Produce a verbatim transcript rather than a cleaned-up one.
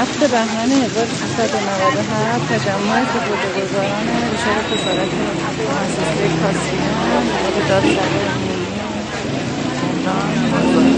هفت بهمن هزار و سیصد و نود و هفت تجمع سپرده‌گذاران ارشاد وزارت مؤسسه کاسبیان به دادسرای عمومی تهران